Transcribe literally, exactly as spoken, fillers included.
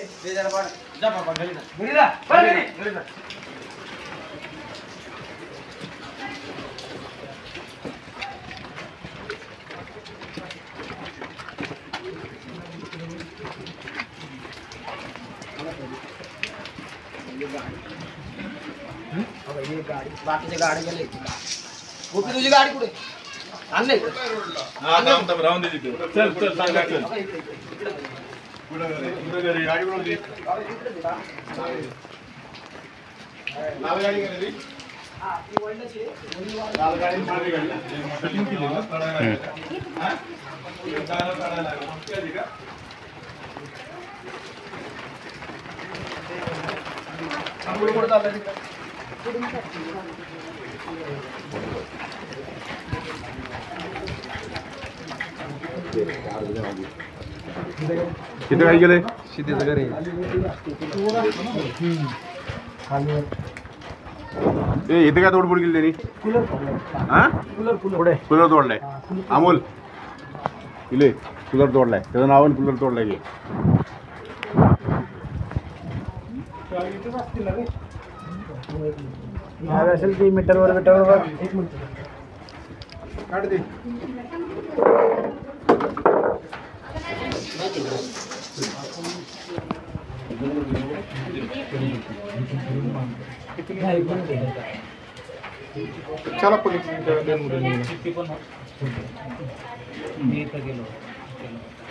ते जरा पाड जा बाबा घरी जा घरी जा घरी घरी जा ये गाड़ी बाकीच्या गाडी गेले कुठे तुझी गाडी कुठे आणले हा थांब थांब राहून दे तिथे चल चल सांगा चल कुठे कुठे घरी गाडी कुठे होती लाल गाडी गेली हा ती वळल्याची लाल गाडी मारली गाडी सेटिंग केली ना चढायला हा चढायला चढायला केली का पुढे पुढे चालला तिकडे किती काय गेले सीतेचं घरी ए इथे काय तोडफोड केली त्यांनी कूलर हा कूलर पुढे कूलर तोडलाय अमोल इले कूलर तोडलाय त्याचं नावाने कूलर तोडलाय की असेल ती मीटरवर मीटरवर एक मिनिट काढ दे चला पोलीस गेलो